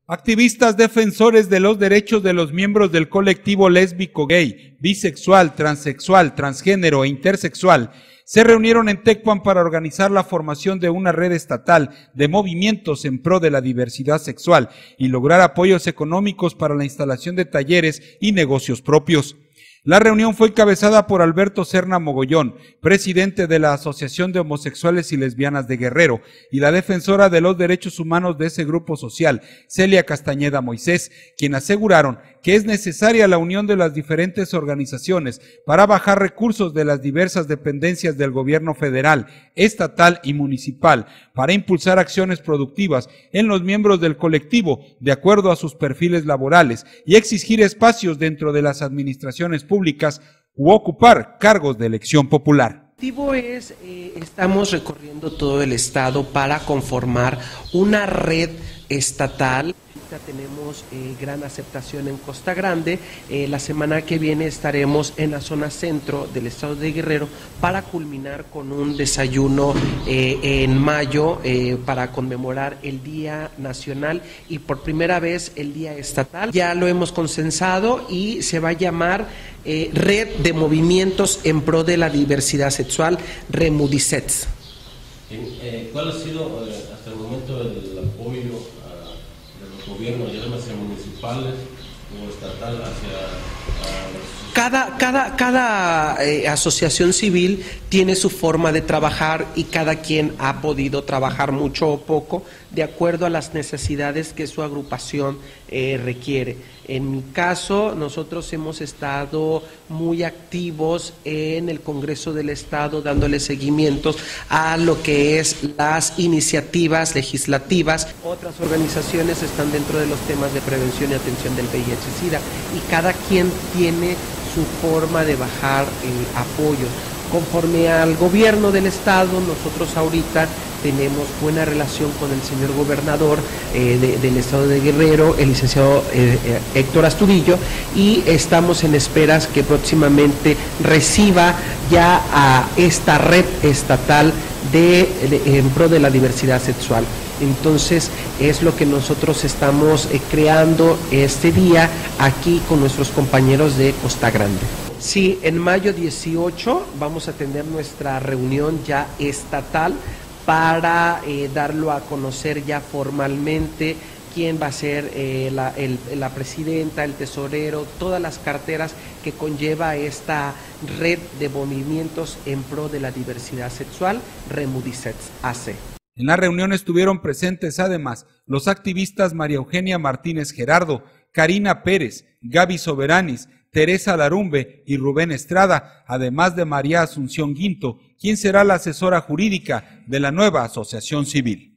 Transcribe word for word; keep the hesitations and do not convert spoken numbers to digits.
Activistas defensores de los derechos de los miembros del colectivo lésbico, gay, bisexual, transexual, transgénero e intersexual se reunieron en Tecuan para organizar la formación de una red estatal de movimientos en pro de la diversidad sexual y lograr apoyos económicos para la instalación de talleres y negocios propios. La reunión fue encabezada por Alberto Serna Mogollón, presidente de la Asociación de Homosexuales y Lesbianas de Guerrero, y la defensora de los derechos humanos de ese grupo social, Celia Castañeda Moisés, quien aseguraron que es necesaria la unión de las diferentes organizaciones para bajar recursos de las diversas dependencias del gobierno federal, estatal y municipal, para impulsar acciones productivas en los miembros del colectivo de acuerdo a sus perfiles laborales y exigir espacios dentro de las administraciones públicas u ocupar cargos de elección popular. El objetivo es, eh, estamos recorriendo todo el estado para conformar una red estatal. Tenemos eh, gran aceptación en Costa Grande. Eh, la semana que viene estaremos en la zona centro del estado de Guerrero para culminar con un desayuno eh, en mayo eh, para conmemorar el Día Nacional y por primera vez el Día Estatal. Ya lo hemos consensado y se va a llamar eh, Red de Movimientos en Pro de la Diversidad Sexual, Remudicets. Eh, ¿Cuál ha sido eh, hasta el momento el apoyo gobierno, ya sea municipales o estatal, hacia a los... Cada, cada, cada eh, asociación civil tiene su forma de trabajar y cada quien ha podido trabajar mucho o poco de acuerdo a las necesidades que su agrupación eh, requiere. En mi caso, nosotros hemos estado muy activos en el Congreso del Estado dándole seguimientos a lo que es las iniciativas legislativas. Otras organizaciones están dentro de los temas de prevención y atención del V I H SIDA y cada quien tiene su forma de bajar eh, apoyo. Conforme al gobierno del estado, nosotros ahorita tenemos buena relación con el señor gobernador eh, de, del estado de Guerrero, el licenciado eh, eh, Héctor Astudillo, y estamos en esperas que próximamente reciba ya a esta red estatal de, de, en pro de la diversidad sexual. Entonces es lo que nosotros estamos eh, creando este día aquí con nuestros compañeros de Costa Grande. Sí, en mayo dieciocho vamos a tener nuestra reunión ya estatal para eh, darlo a conocer ya formalmente quién va a ser eh, la, el, la presidenta, el tesorero, todas las carteras que conlleva esta red de movimientos en pro de la diversidad sexual, Remudicets A C. En la reunión estuvieron presentes además los activistas María Eugenia Martínez Gerardo, Karina Pérez, Gaby Soberanis, Teresa Larumbe y Rubén Estrada, además de María Asunción Guinto, quien será la asesora jurídica de la nueva asociación civil.